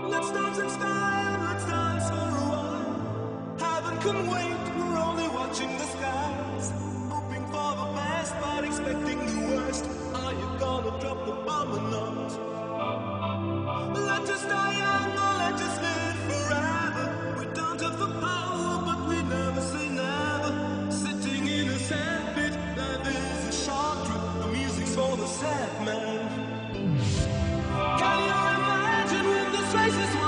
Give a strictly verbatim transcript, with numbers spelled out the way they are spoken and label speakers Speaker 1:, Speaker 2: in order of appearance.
Speaker 1: Let's dance in style, let's dance for a while. Heaven can wait, we're only watching the skies. Hoping for the best, but expecting the worst. Are you gonna drop the bomb or not? Let us die young or let us live forever. We don't have the power, but we never say never. Sitting in a sandpit, life is a short trip. The music's for the sad man. Can you imagine when this race is won?